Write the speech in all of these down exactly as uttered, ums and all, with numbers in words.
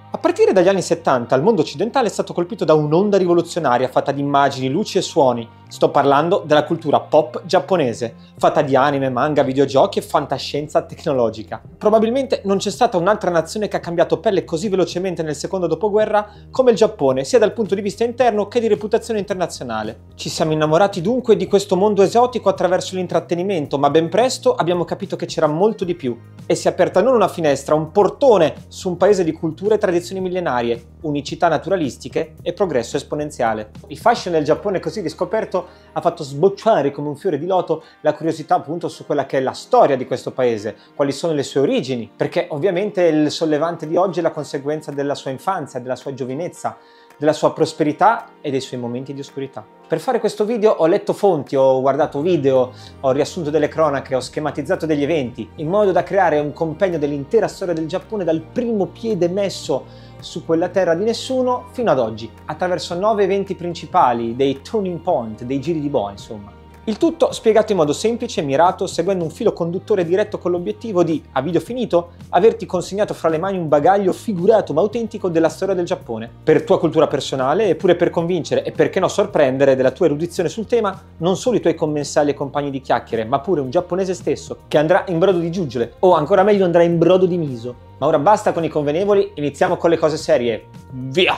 A partire dagli anni settanta il mondo occidentale è stato colpito da un'onda rivoluzionaria fatta di immagini, luci e suoni. Sto parlando della cultura pop giapponese, fatta di anime, manga, videogiochi e fantascienza tecnologica. Probabilmente non c'è stata un'altra nazione che ha cambiato pelle così velocemente nel secondo dopoguerra come il Giappone, sia dal punto di vista interno che di reputazione internazionale. Ci siamo innamorati dunque di questo mondo esotico attraverso l'intrattenimento, ma ben presto abbiamo capito che c'era molto di più. E si è aperta non una finestra, un portone su un paese di culture e tradizioni millenarie, unicità naturalistiche e progresso esponenziale. Il fascino del Giappone così riscoperto ha fatto sbocciare come un fiore di loto la curiosità appunto su quella che è la storia di questo paese, quali sono le sue origini, perché ovviamente il sollevante di oggi è la conseguenza della sua infanzia, della sua giovinezza, della sua prosperità e dei suoi momenti di oscurità. Per fare questo video ho letto fonti, ho guardato video, ho riassunto delle cronache, ho schematizzato degli eventi, in modo da creare un compendio dell'intera storia del Giappone dal primo piede messo su quella terra di nessuno fino ad oggi, attraverso nove eventi principali, dei turning point, dei giri di boa, insomma. Il tutto spiegato in modo semplice e mirato, seguendo un filo conduttore diretto con l'obiettivo di, a video finito, averti consegnato fra le mani un bagaglio figurato ma autentico della storia del Giappone, per tua cultura personale e pure per convincere e perché no sorprendere della tua erudizione sul tema non solo i tuoi commensali e compagni di chiacchiere, ma pure un giapponese stesso che andrà in brodo di giuggiole o ancora meglio andrà in brodo di miso. Ma ora basta con i convenevoli, iniziamo con le cose serie. Via!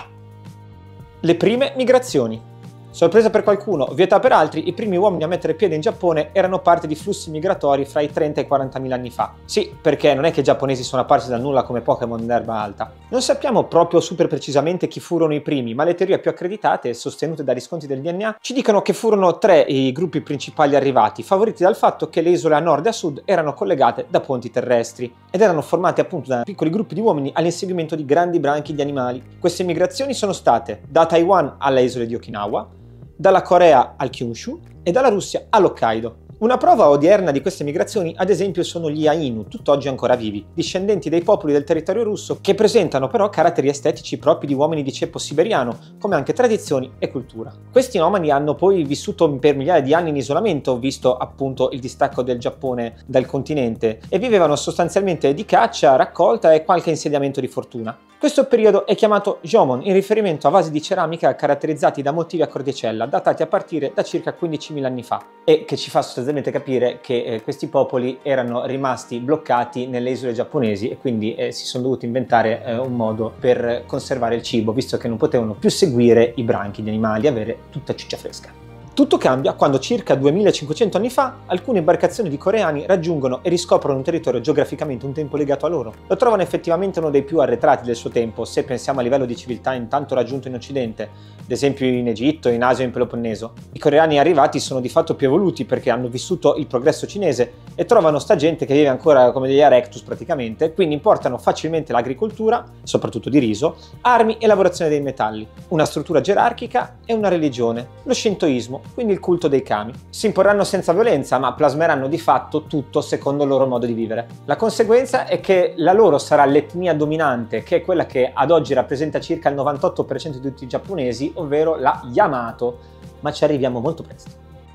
Le prime migrazioni. Sorpresa per qualcuno, vietata per altri, i primi uomini a mettere piede in Giappone erano parte di flussi migratori fra i trenta e i quarantamila anni fa. Sì, perché non è che i giapponesi sono apparsi dal nulla come Pokémon d'erba alta. Non sappiamo proprio super precisamente chi furono i primi, ma le teorie più accreditate, sostenute da riscontri del D N A, ci dicono che furono tre i gruppi principali arrivati, favoriti dal fatto che le isole a nord e a sud erano collegate da ponti terrestri ed erano formate appunto da piccoli gruppi di uomini all'inseguimento di grandi branchi di animali. Queste migrazioni sono state da Taiwan alle isole di Okinawa, dalla Corea al Kyushu e dalla Russia all'Hokkaido. Una prova odierna di queste migrazioni, ad esempio, sono gli Ainu, tutt'oggi ancora vivi, discendenti dei popoli del territorio russo che presentano però caratteri estetici propri di uomini di ceppo siberiano, come anche tradizioni e cultura. Questi nomadi hanno poi vissuto per migliaia di anni in isolamento, visto appunto il distacco del Giappone dal continente, e vivevano sostanzialmente di caccia, raccolta e qualche insediamento di fortuna. Questo periodo è chiamato Jomon, in riferimento a vasi di ceramica caratterizzati da motivi a cordicella, datati a partire da circa quindicimila anni fa, e che ci fa sostanzialmente capire che eh, questi popoli erano rimasti bloccati nelle isole giapponesi e quindi eh, si sono dovuti inventare eh, un modo per conservare il cibo, visto che non potevano più seguire i branchi di animali e avere tutta ciccia fresca. Tutto cambia quando circa duemilacinquecento anni fa alcune imbarcazioni di coreani raggiungono e riscoprono un territorio geograficamente un tempo legato a loro. Lo trovano effettivamente uno dei più arretrati del suo tempo, se pensiamo a livello di civiltà intanto raggiunto in Occidente, ad esempio in Egitto, in Asia o in Peloponneso. I coreani arrivati sono di fatto più evoluti perché hanno vissuto il progresso cinese e trovano sta gente che vive ancora come degli erectus praticamente, quindi importano facilmente l'agricoltura, soprattutto di riso, armi e lavorazione dei metalli, una struttura gerarchica e una religione, lo shintoismo, quindi il culto dei kami. Si imporranno senza violenza, ma plasmeranno di fatto tutto secondo il loro modo di vivere. La conseguenza è che la loro sarà l'etnia dominante, che è quella che ad oggi rappresenta circa il novantotto per cento di tutti i giapponesi, ovvero la Yamato, ma ci arriviamo molto presto.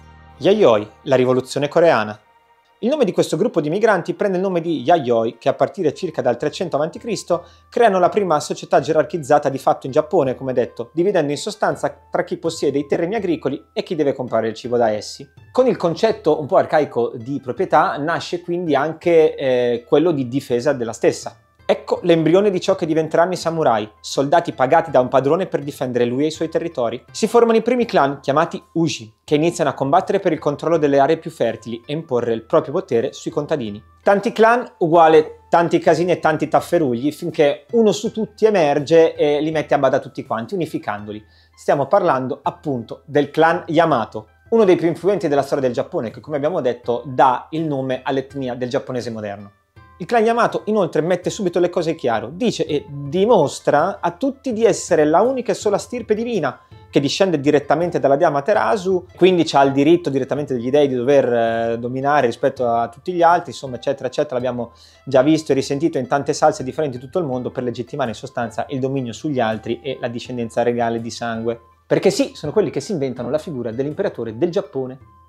Yayoi, la rivoluzione coreana. Il nome di questo gruppo di migranti prende il nome di Yayoi, che a partire circa dal trecento avanti Cristo creano la prima società gerarchizzata di fatto in Giappone, come detto, dividendo in sostanza tra chi possiede i terreni agricoli e chi deve comprare il cibo da essi. Con il concetto un po' arcaico di proprietà nasce quindi anche eh, quello di difesa della stessa. Ecco l'embrione di ciò che diventeranno i samurai, soldati pagati da un padrone per difendere lui e i suoi territori. Si formano i primi clan, chiamati Uji, che iniziano a combattere per il controllo delle aree più fertili e imporre il proprio potere sui contadini. Tanti clan uguale tanti casini e tanti tafferugli, finché uno su tutti emerge e li mette a bada tutti quanti, unificandoli. Stiamo parlando appunto del clan Yamato, uno dei più influenti della storia del Giappone, che come abbiamo detto dà il nome all'etnia del giapponese moderno. Il clan Yamato inoltre mette subito le cose chiaro, dice e dimostra a tutti di essere la unica e sola stirpe divina, che discende direttamente dalla dea Amaterasu, quindi ha il diritto direttamente degli dei di dover eh, dominare rispetto a tutti gli altri, insomma eccetera eccetera, l'abbiamo già visto e risentito in tante salse differenti di tutto il mondo per legittimare in sostanza il dominio sugli altri e la discendenza regale di sangue. Perché sì, sono quelli che si inventano la figura dell'imperatore del Giappone.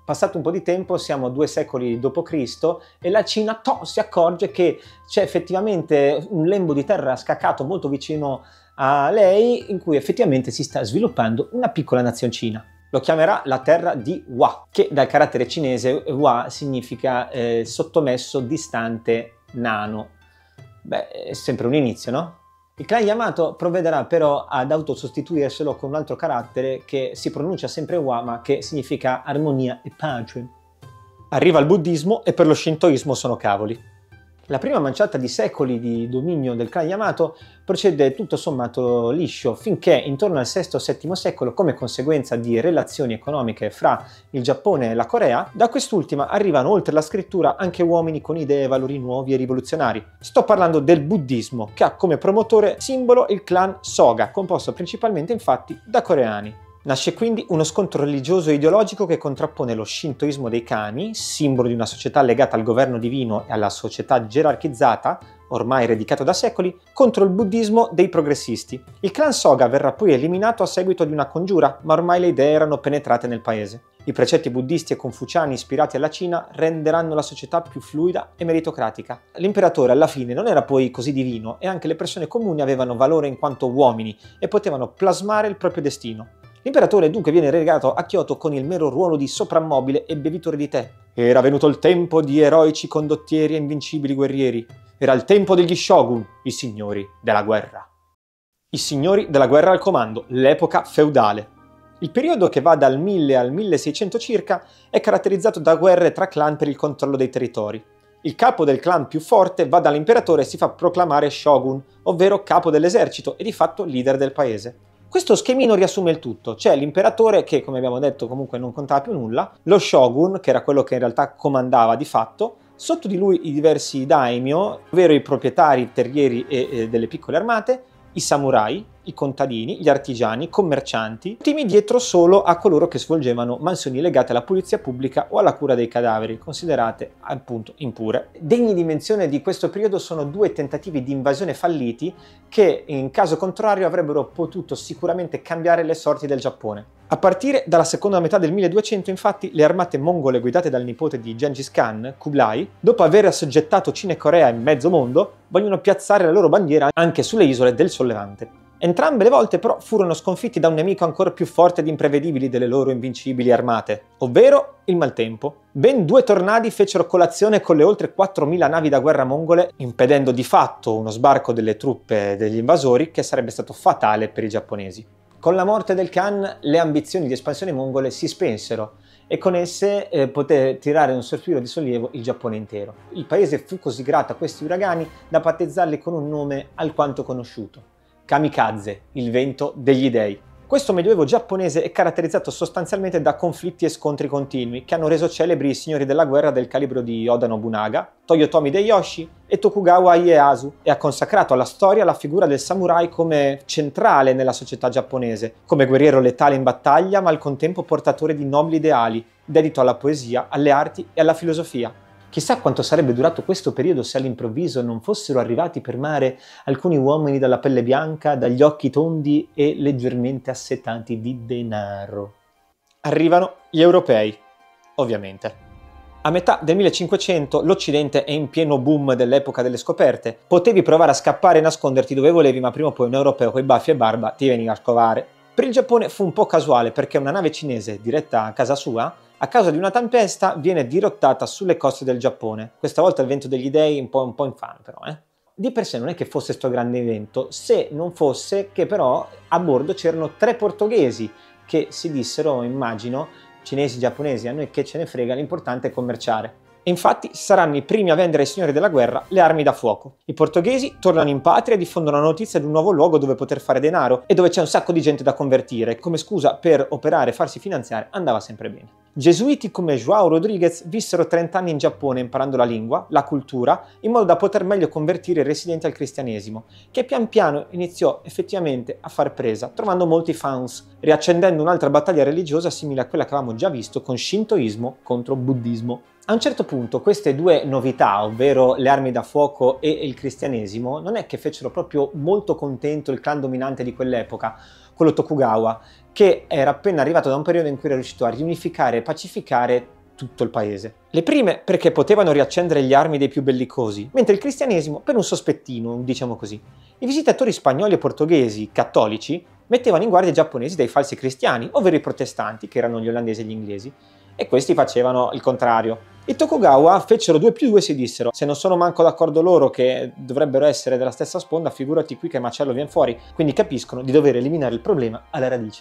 Passato un po' di tempo, siamo due secoli dopo Cristo e la Cina to, si accorge che c'è effettivamente un lembo di terra scaccato molto vicino a lei in cui effettivamente si sta sviluppando una piccola nazioncina. Lo chiamerà la terra di Hua, che dal carattere cinese Hua significa eh, sottomesso, distante, nano. Beh, è sempre un inizio, no? Il clan Yamato provvederà però ad autosostituirselo con un altro carattere che si pronuncia sempre Hua ma che significa armonia e pace. Arriva il buddismo e per lo shintoismo sono cavoli. La prima manciata di secoli di dominio del clan Yamato procede tutto sommato liscio finché intorno al sesto settimo secolo, come conseguenza di relazioni economiche fra il Giappone e la Corea, da quest'ultima arrivano oltre la scrittura anche uomini con idee e valori nuovi e rivoluzionari. Sto parlando del buddismo, che ha come promotore simbolo il clan Soga, composto principalmente infatti da coreani. Nasce quindi uno scontro religioso e ideologico che contrappone lo shintoismo dei kami, simbolo di una società legata al governo divino e alla società gerarchizzata, ormai radicato da secoli, contro il buddismo dei progressisti. Il clan Soga verrà poi eliminato a seguito di una congiura, ma ormai le idee erano penetrate nel paese. I precetti buddisti e confuciani ispirati alla Cina renderanno la società più fluida e meritocratica. L'imperatore alla fine non era poi così divino e anche le persone comuni avevano valore in quanto uomini e potevano plasmare il proprio destino. L'imperatore dunque viene relegato a Kyoto con il mero ruolo di soprammobile e bevitore di tè. Era venuto il tempo di eroici condottieri e invincibili guerrieri. Era il tempo degli shogun, i signori della guerra. I signori della guerra al comando, l'epoca feudale. Il periodo, che va dal mille al milleseicento circa, è caratterizzato da guerre tra clan per il controllo dei territori. Il capo del clan più forte va dall'imperatore e si fa proclamare shogun, ovvero capo dell'esercito e di fatto leader del paese. Questo schemino riassume il tutto. C'è l'imperatore che, come abbiamo detto, comunque non contava più nulla, lo shogun, che era quello che in realtà comandava di fatto, sotto di lui i diversi daimyo, ovvero i proprietari terrieri e, e delle piccole armate, i samurai, i contadini, gli artigiani, i commercianti, ultimi dietro solo a coloro che svolgevano mansioni legate alla pulizia pubblica o alla cura dei cadaveri, considerate appunto impure. Degni di menzione di questo periodo sono due tentativi di invasione falliti che in caso contrario avrebbero potuto sicuramente cambiare le sorti del Giappone. A partire dalla seconda metà del milleduecento, infatti, le armate mongole guidate dal nipote di Gengis Khan, Kublai, dopo aver assoggettato Cina e Corea in mezzo mondo, vogliono piazzare la loro bandiera anche sulle isole del Sollevante. Entrambe le volte però furono sconfitti da un nemico ancora più forte ed imprevedibile delle loro invincibili armate, ovvero il maltempo. Ben due tornadi fecero colazione con le oltre quattromila navi da guerra mongole, impedendo di fatto uno sbarco delle truppe degli invasori che sarebbe stato fatale per i giapponesi. Con la morte del Khan le ambizioni di espansione mongole si spensero e con esse eh, poté tirare un sospiro di sollievo il Giappone intero. Il paese fu così grato a questi uragani da battezzarli con un nome alquanto conosciuto: Kamikaze, il vento degli dei. Questo medioevo giapponese è caratterizzato sostanzialmente da conflitti e scontri continui che hanno reso celebri i signori della guerra del calibro di Oda Nobunaga, Toyotomi Hideyoshi e Tokugawa Ieyasu, e ha consacrato alla storia la figura del samurai come centrale nella società giapponese, come guerriero letale in battaglia ma al contempo portatore di nobili ideali, dedito alla poesia, alle arti e alla filosofia. Chissà quanto sarebbe durato questo periodo se all'improvviso non fossero arrivati per mare alcuni uomini dalla pelle bianca, dagli occhi tondi e leggermente assetati di denaro. Arrivano gli europei, ovviamente. A metà del millecinquecento l'Occidente è in pieno boom dell'epoca delle scoperte. Potevi provare a scappare e nasconderti dove volevi, ma prima o poi un europeo coi baffi e barba ti veniva a scovare. Per il Giappone fu un po' casuale perché una nave cinese diretta a casa sua, a causa di una tempesta, viene dirottata sulle coste del Giappone. Questa volta il vento degli dei, un po', un po' infame però, eh. Di per sé non è che fosse sto grande evento, se non fosse che però a bordo c'erano tre portoghesi che si dissero, immagino, cinesi, giapponesi, a noi che ce ne frega, l'importante è commerciare. E infatti saranno i primi a vendere ai signori della guerra le armi da fuoco. I portoghesi tornano in patria e diffondono la notizia di un nuovo luogo dove poter fare denaro e dove c'è un sacco di gente da convertire. Come scusa per operare e farsi finanziare andava sempre bene. Gesuiti come João Rodrigues vissero trenta anni in Giappone imparando la lingua, la cultura, in modo da poter meglio convertire i residenti al cristianesimo, che pian piano iniziò effettivamente a far presa, trovando molti fans, riaccendendo un'altra battaglia religiosa simile a quella che avevamo già visto con shintoismo contro buddismo. A un certo punto queste due novità, ovvero le armi da fuoco e il cristianesimo, non è che fecero proprio molto contento il clan dominante di quell'epoca, quello Tokugawa, che era appena arrivato da un periodo in cui era riuscito a riunificare e pacificare tutto il paese. Le prime perché potevano riaccendere gli armi dei più bellicosi, mentre il cristianesimo per un sospettino, diciamo così. I visitatori spagnoli e portoghesi, cattolici, mettevano in guardia i giapponesi dai falsi cristiani, ovvero i protestanti, che erano gli olandesi e gli inglesi, e questi facevano il contrario. I Tokugawa fecero due più due e si dissero: se non sono manco d'accordo loro che dovrebbero essere della stessa sponda, figurati qui che macello viene fuori, quindi capiscono di dover eliminare il problema alla radice.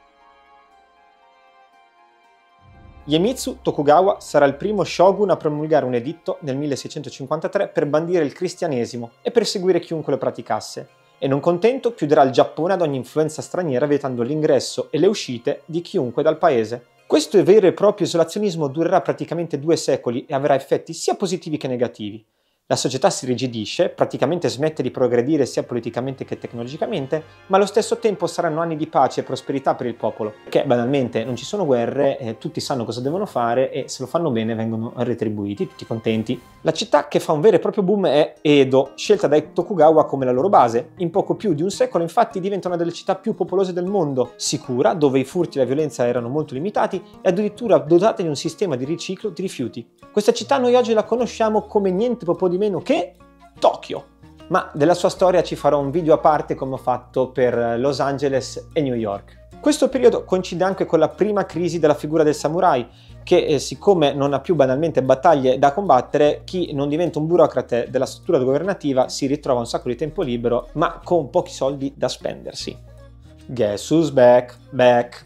Iemitsu Tokugawa sarà il primo shogun a promulgare un editto nel milleseicentocinquantatré per bandire il cristianesimo e perseguire chiunque lo praticasse, e non contento chiuderà il Giappone ad ogni influenza straniera vietando l'ingresso e le uscite di chiunque dal paese. Questo vero e proprio isolazionismo durerà praticamente due secoli e avrà effetti sia positivi che negativi. La società si rigidisce, praticamente smette di progredire sia politicamente che tecnologicamente, ma allo stesso tempo saranno anni di pace e prosperità per il popolo, perché banalmente non ci sono guerre, eh, tutti sanno cosa devono fare e se lo fanno bene vengono retribuiti, tutti contenti. La città che fa un vero e proprio boom è Edo, scelta dai Tokugawa come la loro base. In poco più di un secolo infatti diventa una delle città più popolose del mondo, sicura, dove i furti e la violenza erano molto limitati e addirittura dotata di un sistema di riciclo di rifiuti. Questa città noi oggi la conosciamo come niente po' di meno che Tokyo. Ma della sua storia ci farò un video a parte come ho fatto per Los Angeles e New York. Questo periodo coincide anche con la prima crisi della figura del samurai, che eh, siccome non ha più banalmente battaglie da combattere, chi non diventa un burocrate della struttura governativa si ritrova un sacco di tempo libero, ma con pochi soldi da spendersi. Guess who's back? Back.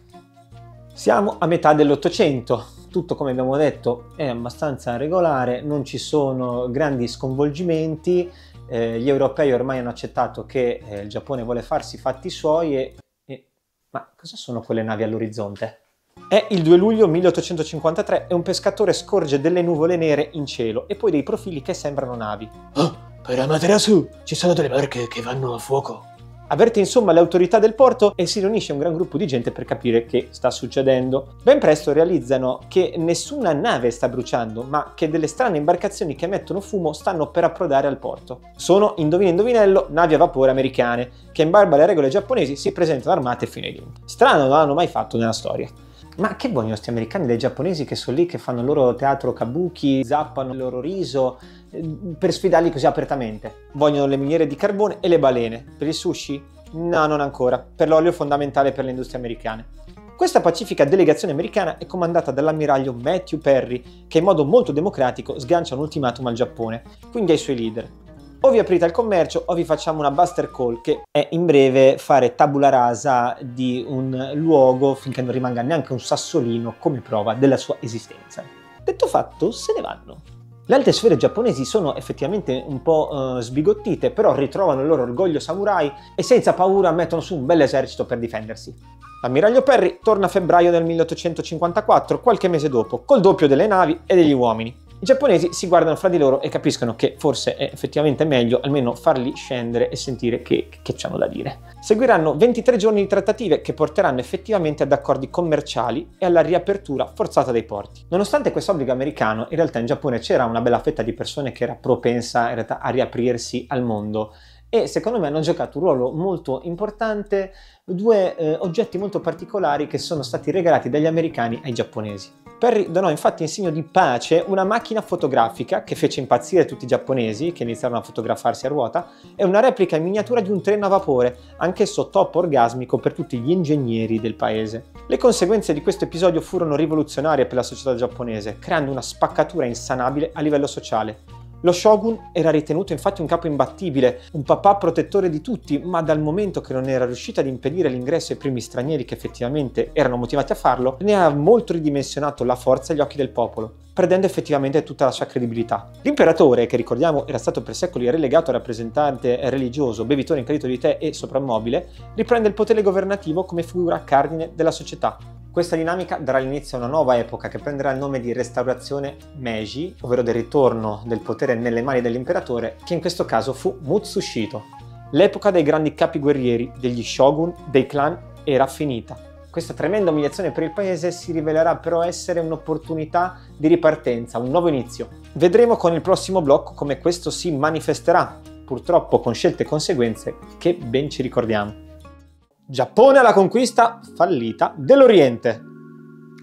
Siamo a metà dell'Ottocento. Tutto, come abbiamo detto, è abbastanza regolare, non ci sono grandi sconvolgimenti, eh, gli europei ormai hanno accettato che eh, il Giappone vuole farsi i fatti suoi e, e... Ma cosa sono quelle navi all'orizzonte? È il due luglio milleottocentocinquantatré e un pescatore scorge delle nuvole nere in cielo e poi dei profili che sembrano navi. Oh, per Amaterasu ci sono delle barche che vanno a fuoco. Avverte insomma le autorità del porto e si riunisce un gran gruppo di gente per capire che sta succedendo. Ben presto realizzano che nessuna nave sta bruciando, ma che delle strane imbarcazioni che emettono fumo stanno per approdare al porto. Sono, indovina indovinello, navi a vapore americane, che in barba alle regole giapponesi si presentano armate fino ai denti. Strano, non l'hanno mai fatto nella storia. Ma che vogliono sti americani dei giapponesi che sono lì, che fanno il loro teatro kabuki, zappano il loro riso, per sfidarli così apertamente? Vogliono le miniere di carbone e le balene. Per il sushi? No, non ancora. Per l'olio fondamentale per le industrie americane. Questa pacifica delegazione americana è comandata dall'ammiraglio Matthew Perry, che in modo molto democratico sgancia un ultimatum al Giappone, quindi ai suoi leader. O vi aprite al commercio o vi facciamo una buster call, che è in breve fare tabula rasa di un luogo finché non rimanga neanche un sassolino come prova della sua esistenza. Detto fatto, se ne vanno. Le alte sfere giapponesi sono effettivamente un po' uh, sbigottite, però ritrovano il loro orgoglio samurai e senza paura mettono su un bel esercito per difendersi. L'ammiraglio Perry torna a febbraio del milleottocentocinquantaquattro, qualche mese dopo, col doppio delle navi e degli uomini. I giapponesi si guardano fra di loro e capiscono che forse è effettivamente meglio almeno farli scendere e sentire che, che c'hanno da dire. Seguiranno ventitré giorni di trattative che porteranno effettivamente ad accordi commerciali e alla riapertura forzata dei porti. Nonostante questo obbligo americano, in realtà in Giappone c'era una bella fetta di persone che era propensa in realtà a riaprirsi al mondo e secondo me hanno giocato un ruolo molto importante due eh, oggetti molto particolari che sono stati regalati dagli americani ai giapponesi. Perry donò infatti in segno di pace una macchina fotografica che fece impazzire tutti i giapponesi, che iniziarono a fotografarsi a ruota, e una replica in miniatura di un treno a vapore, anch'esso top orgasmico per tutti gli ingegneri del paese. Le conseguenze di questo episodio furono rivoluzionarie per la società giapponese, creando una spaccatura insanabile a livello sociale. Lo shogun era ritenuto infatti un capo imbattibile, un papà protettore di tutti, ma dal momento che non era riuscito ad impedire l'ingresso ai primi stranieri che effettivamente erano motivati a farlo, ne ha molto ridimensionato la forza agli occhi del popolo, perdendo effettivamente tutta la sua credibilità. L'imperatore, che ricordiamo era stato per secoli relegato a rappresentante religioso, bevitore incredito di tè e soprammobile, riprende il potere governativo come figura cardine della società. Questa dinamica darà l'inizio a una nuova epoca che prenderà il nome di Restaurazione Meiji, ovvero del ritorno del potere nelle mani dell'imperatore, che in questo caso fu Mutsushito. L'epoca dei grandi capi guerrieri, degli shogun, dei clan era finita. Questa tremenda umiliazione per il paese si rivelerà però essere un'opportunità di ripartenza, un nuovo inizio. Vedremo con il prossimo blocco come questo si manifesterà, purtroppo con scelte e conseguenze che ben ci ricordiamo. Giappone alla conquista fallita dell'Oriente.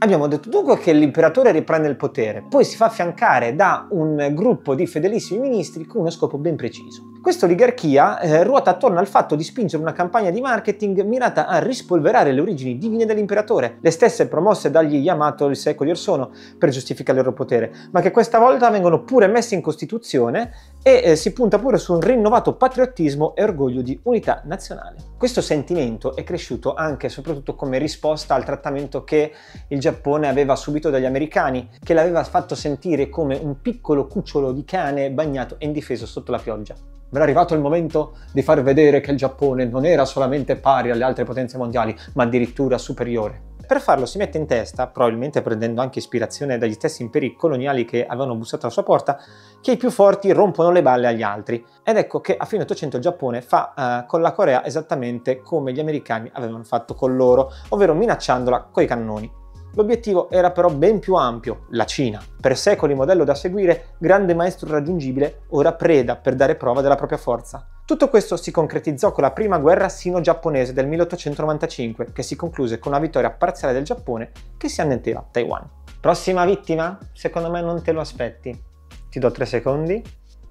Abbiamo detto dunque che l'imperatore riprende il potere, poi si fa affiancare da un gruppo di fedelissimi ministri con uno scopo ben preciso. Questa oligarchia eh, ruota attorno al fatto di spingere una campagna di marketing mirata a rispolverare le origini divine dell'imperatore, le stesse promosse dagli Yamato il secoli or sono per giustificare il loro potere, ma che questa volta vengono pure messe in Costituzione e eh, si punta pure su un rinnovato patriottismo e orgoglio di unità nazionale. Questo sentimento è cresciuto anche e soprattutto come risposta al trattamento che il Giappone aveva subito dagli americani, che l'aveva fatto sentire come un piccolo cucciolo di cane bagnato e indifeso sotto la pioggia. Era arrivato il momento di far vedere che il Giappone non era solamente pari alle altre potenze mondiali, ma addirittura superiore. Per farlo si mette in testa, probabilmente prendendo anche ispirazione dagli stessi imperi coloniali che avevano bussato alla sua porta, che i più forti rompono le balle agli altri. Ed ecco che a fine Ottocento il Giappone fa uh, con la Corea esattamente come gli americani avevano fatto con loro, ovvero minacciandola coi cannoni. L'obiettivo era però ben più ampio, la Cina. Per secoli modello da seguire, grande maestro irraggiungibile, ora preda per dare prova della propria forza. Tutto questo si concretizzò con la prima guerra sino-giapponese del milleottocentonovantacinque, che si concluse con una vittoria parziale del Giappone che si annetteva Taiwan. Prossima vittima? Secondo me non te lo aspetti. Ti do tre secondi.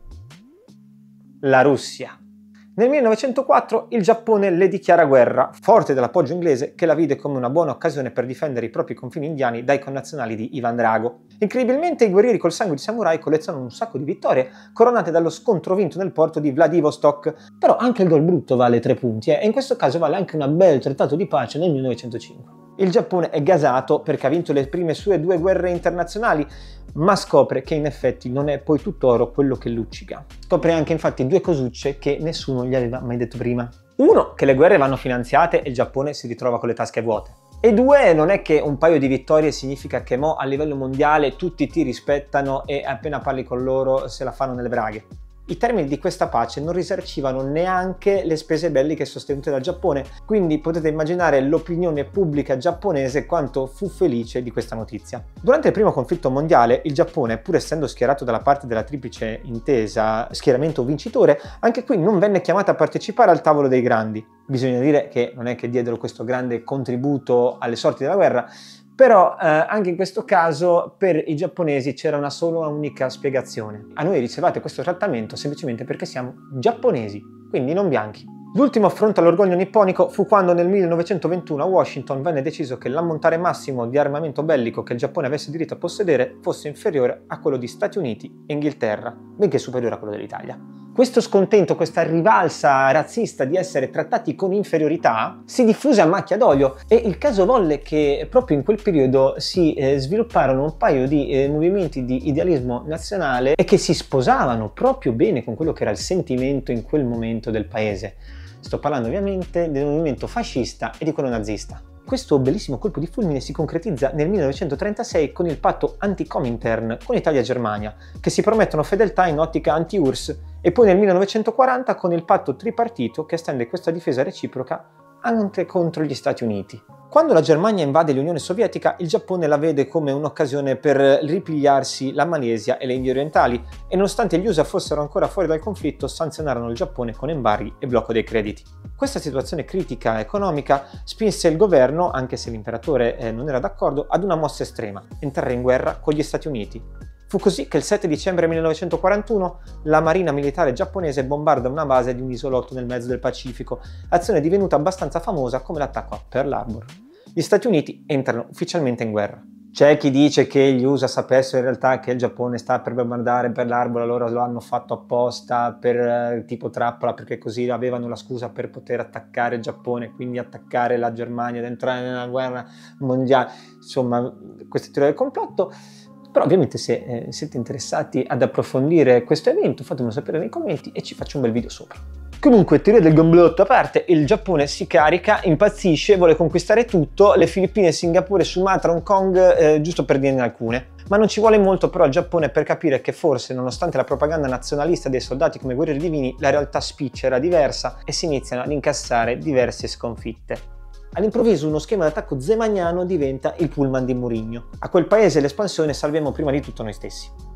La Russia. Nel millenovecentoquattro il Giappone le dichiara guerra, forte dell'appoggio inglese che la vide come una buona occasione per difendere i propri confini indiani dai connazionali di Ivan Drago. Incredibilmente i guerrieri col sangue di samurai collezionano un sacco di vittorie, coronate dallo scontro vinto nel porto di Vladivostok. Però anche il gol brutto vale tre punti, eh? E in questo caso vale anche un bel trattato di pace nel millenovecentocinque. Il Giappone è gasato perché ha vinto le prime sue due guerre internazionali, ma scopre che in effetti non è poi tutt'oro quello che luccica. Scopre anche infatti due cosucce che nessuno gli aveva mai detto prima. Uno, che le guerre vanno finanziate e il Giappone si ritrova con le tasche vuote. E due, non è che un paio di vittorie significa che mo a livello mondiale tutti ti rispettano e appena parli con loro se la fanno nelle braghe. I termini di questa pace non risarcivano neanche le spese belliche sostenute dal Giappone, quindi potete immaginare l'opinione pubblica giapponese quanto fu felice di questa notizia. Durante il primo conflitto mondiale, il Giappone, pur essendo schierato dalla parte della triplice intesa, schieramento vincitore, anche qui non venne chiamato a partecipare al tavolo dei grandi. Bisogna dire che non è che diedero questo grande contributo alle sorti della guerra, però eh, anche in questo caso per i giapponesi c'era una sola unica spiegazione. A noi ricevate questo trattamento semplicemente perché siamo giapponesi, quindi non bianchi. L'ultimo affronto all'orgoglio nipponico fu quando nel millenovecentoventuno a Washington venne deciso che l'ammontare massimo di armamento bellico che il Giappone avesse diritto a possedere fosse inferiore a quello di Stati Uniti e Inghilterra, benché superiore a quello dell'Italia. Questo scontento, questa rivalsa razzista di essere trattati con inferiorità si diffuse a macchia d'olio e il caso volle che proprio in quel periodo si eh, svilupparono un paio di eh, movimenti di idealismo nazionale e che si sposavano proprio bene con quello che era il sentimento in quel momento del paese. Sto parlando ovviamente del movimento fascista e di quello nazista. Questo bellissimo colpo di fulmine si concretizza nel millenovecentotrentasei con il patto anti-Comintern con Italia e Germania, che si promettono fedeltà in ottica anti-U R S S, e poi nel millenovecentoquaranta con il patto tripartito che estende questa difesa reciproca anche contro gli Stati Uniti. Quando la Germania invade l'Unione Sovietica, il Giappone la vede come un'occasione per ripigliarsi la Malesia e le Indie orientali e nonostante gli U S A fossero ancora fuori dal conflitto, sanzionarono il Giappone con embarghi e blocco dei crediti. Questa situazione critica economica spinse il governo, anche se l'imperatore eh, non era d'accordo, ad una mossa estrema: entrare in guerra con gli Stati Uniti. Fu così che il sette dicembre millenovecentoquarantuno la marina militare giapponese bombarda una base di un isolotto nel mezzo del Pacifico, azione divenuta abbastanza famosa come l'attacco a Pearl Harbor. Gli Stati Uniti entrano ufficialmente in guerra. C'è chi dice che gli U S A sapessero in realtà che il Giappone sta per bombardare Pearl Harbor, allora lo hanno fatto apposta per eh, tipo trappola, perché così avevano la scusa per poter attaccare il Giappone, quindi attaccare la Germania ed entrare nella guerra mondiale. Insomma, questa teoria del complotto. Però ovviamente se eh, siete interessati ad approfondire questo evento fatemelo sapere nei commenti e ci faccio un bel video sopra. Comunque, teoria del complotto a parte, il Giappone si carica, impazzisce, vuole conquistare tutto, le Filippine, Singapore, Sumatra, Hong Kong, eh, giusto per dirne alcune. Ma non ci vuole molto però il Giappone per capire che forse, nonostante la propaganda nazionalista dei soldati come guerrieri divini, la realtà spiccia era diversa e si iniziano ad incassare diverse sconfitte. All'improvviso uno schema d'attacco zemagnano diventa il pullman di Mourinho. A quel paese l'espansione salviamo prima di tutto noi stessi.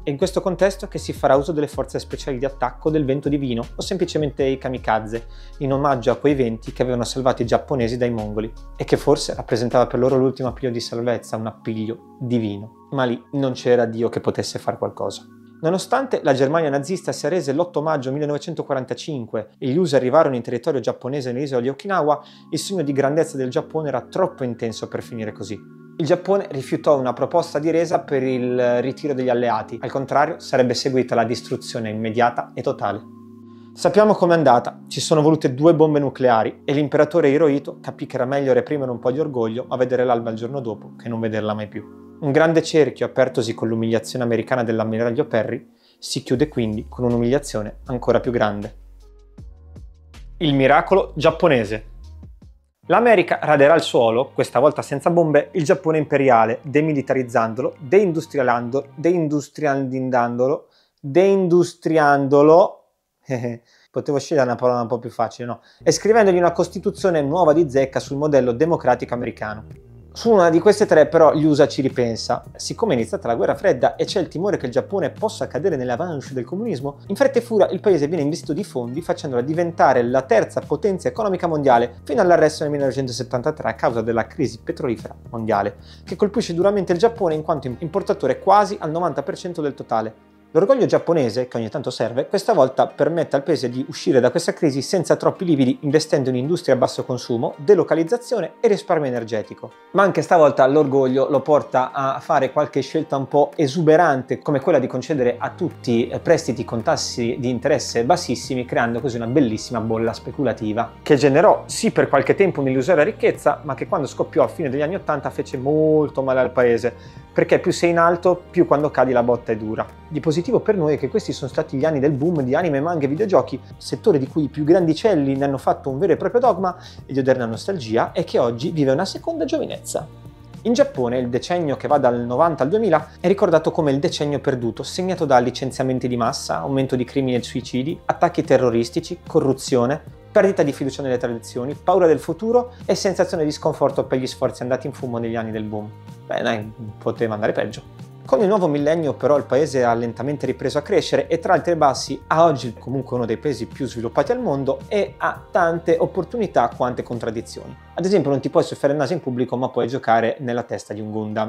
È in questo contesto che si farà uso delle forze speciali di attacco del vento divino o semplicemente i kamikaze, in omaggio a quei venti che avevano salvato i giapponesi dai mongoli e che forse rappresentava per loro l'ultimo appiglio di salvezza, un appiglio divino. Ma lì non c'era Dio che potesse fare qualcosa. Nonostante la Germania nazista si arrese l'otto maggio millenovecentoquarantacinque e gli U S A arrivarono in territorio giapponese nell'isola di Okinawa, il sogno di grandezza del Giappone era troppo intenso per finire così. Il Giappone rifiutò una proposta di resa per il ritiro degli alleati, al contrario sarebbe seguita la distruzione immediata e totale. Sappiamo com'è andata, ci sono volute due bombe nucleari e l'imperatore Hirohito capì che era meglio reprimere un po' di orgoglio a vedere l'alba il giorno dopo che non vederla mai più. Un grande cerchio, apertosi con l'umiliazione americana dell'ammiraglio Perry, si chiude quindi con un'umiliazione ancora più grande. Il miracolo giapponese. L'America raderà al suolo, questa volta senza bombe, il Giappone imperiale, demilitarizzandolo, deindustrialandolo, deindustriandolo, deindustriandolo, potevo scegliere una parola un po' più facile, no? E scrivendogli una costituzione nuova di zecca sul modello democratico americano. Su una di queste tre però gli U S A ci ripensa. Siccome è iniziata la guerra fredda e c'è il timore che il Giappone possa cadere nell'avalanche del comunismo, in fretta e furia il paese viene investito di fondi facendola diventare la terza potenza economica mondiale fino all'arresto nel millenovecentosettantatré a causa della crisi petrolifera mondiale, che colpisce duramente il Giappone in quanto importatore quasi al novanta per cento del totale. L'orgoglio giapponese, che ogni tanto serve, questa volta permette al paese di uscire da questa crisi senza troppi lividi, investendo in industria a basso consumo, delocalizzazione e risparmio energetico. Ma anche stavolta l'orgoglio lo porta a fare qualche scelta un po' esuberante, come quella di concedere a tutti prestiti con tassi di interesse bassissimi, creando così una bellissima bolla speculativa, che generò sì per qualche tempo un'illusoria ricchezza, ma che quando scoppiò a fine degli anni ottanta fece molto male al paese, perché più sei in alto, più quando cadi la botta è dura. Di positivo per noi è che questi sono stati gli anni del boom di anime, manga e videogiochi, settore di cui i più grandicelli ne hanno fatto un vero e proprio dogma e di odierna nostalgia, e che oggi vive una seconda giovinezza. In Giappone il decennio che va dal novanta al duemila è ricordato come il decennio perduto, segnato da licenziamenti di massa, aumento di crimini e suicidi, attacchi terroristici, corruzione, perdita di fiducia nelle tradizioni, paura del futuro e sensazione di sconforto per gli sforzi andati in fumo negli anni del boom. Beh, dai, poteva andare peggio. Con il nuovo millennio però il paese ha lentamente ripreso a crescere e tra alti e bassi ha oggi comunque uno dei paesi più sviluppati al mondo e ha tante opportunità quante contraddizioni. Ad esempio non ti puoi soffiare il naso in pubblico ma puoi giocare nella testa di un Gundam.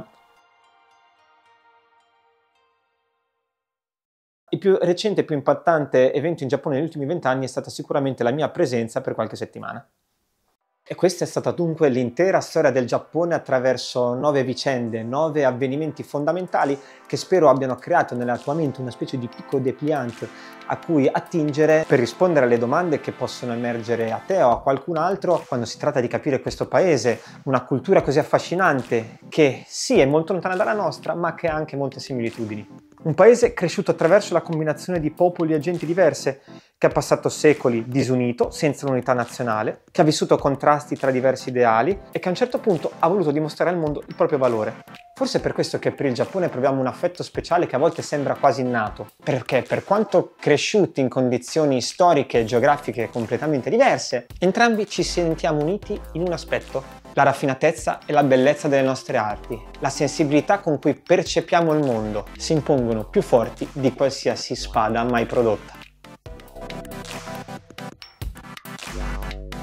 Il più recente e più impattante evento in Giappone negli ultimi vent'anni è stata sicuramente la mia presenza per qualche settimana. E questa è stata dunque l'intera storia del Giappone attraverso nove vicende, nove avvenimenti fondamentali che spero abbiano creato nella tua mente una specie di picco dépliant a cui attingere per rispondere alle domande che possono emergere a te o a qualcun altro quando si tratta di capire questo paese, una cultura così affascinante che sì è molto lontana dalla nostra ma che ha anche molte similitudini. Un paese cresciuto attraverso la combinazione di popoli e genti diverse, che ha passato secoli disunito, senza un'unità nazionale, che ha vissuto contrasti tra diversi ideali e che a un certo punto ha voluto dimostrare al mondo il proprio valore. Forse è per questo che per il Giappone proviamo un affetto speciale che a volte sembra quasi innato, perché per quanto cresciuti in condizioni storiche e geografiche completamente diverse, entrambi ci sentiamo uniti in un aspetto: la raffinatezza e la bellezza delle nostre arti, la sensibilità con cui percepiamo il mondo, si impongono più forti di qualsiasi spada mai prodotta.